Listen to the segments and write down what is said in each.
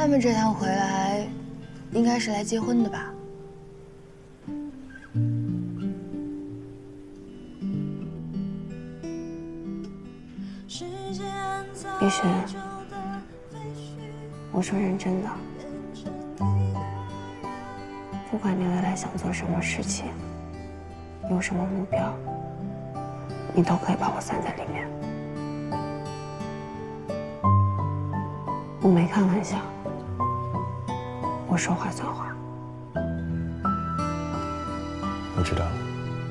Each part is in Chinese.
他们这趟回来，应该是来结婚的吧？ 李璇，我说认真的，不管你未来想做什么事情，有什么目标，你都可以把我算在里面。我没开玩笑，我说话算话。 我知道了。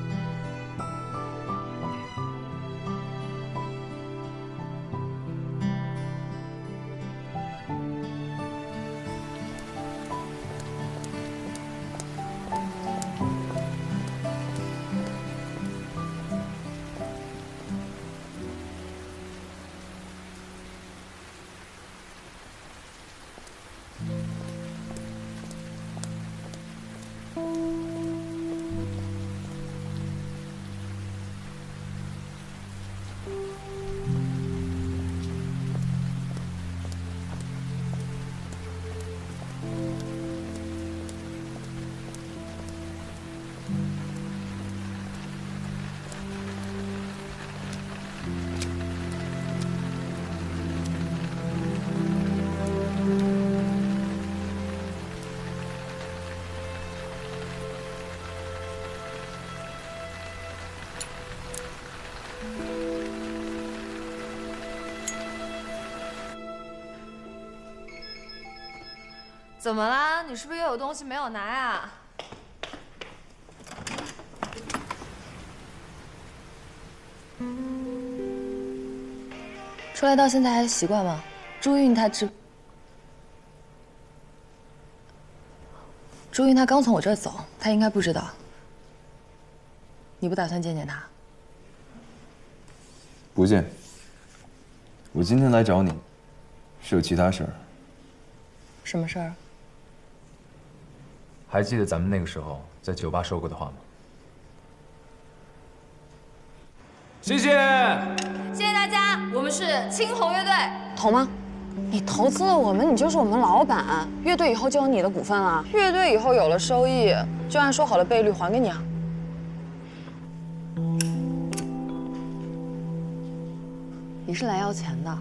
怎么啦？你是不是又有东西没有拿呀？ 出来到现在还习惯吗？朱韵她刚从我这儿走，她应该不知道。你不打算见见她？ 不见。我今天来找你，是有其他事儿。 什么事儿？ 还记得咱们那个时候在酒吧说过的话吗？谢谢， 谢谢大家，我们是青红乐队。 投吗？你投资了我们，你就是我们老板，乐队以后就有你的股份了。乐队以后有了收益，就按说好的倍率还给你啊。 你是来要钱的？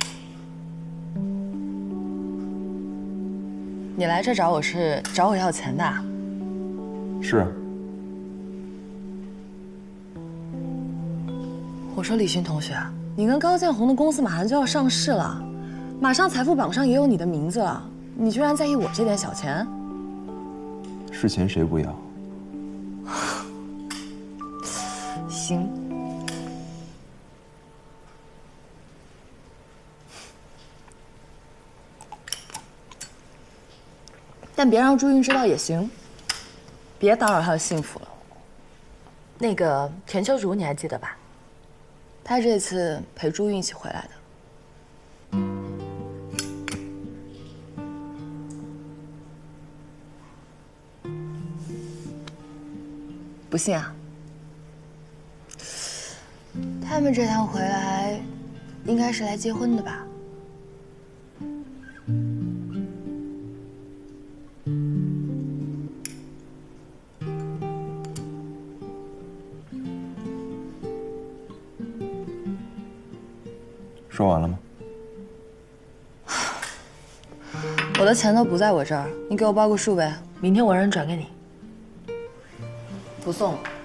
你来这找我是找我要钱的？ 是。 我说李勋同学，你跟高建宏的公司马上就要上市了，马上财富榜上也有你的名字了，你居然在意我这点小钱？ 是钱谁不要？ 行。 但别让朱韵知道也行，别打扰她的幸福了。那个田秋竹你还记得吧？她这次陪朱韵一起回来的。不信啊？他们这趟回来，应该是来结婚的吧？ 说完了吗？ 我的钱都不在我这儿，你给我报个数呗，明天我让人转给你。不送了。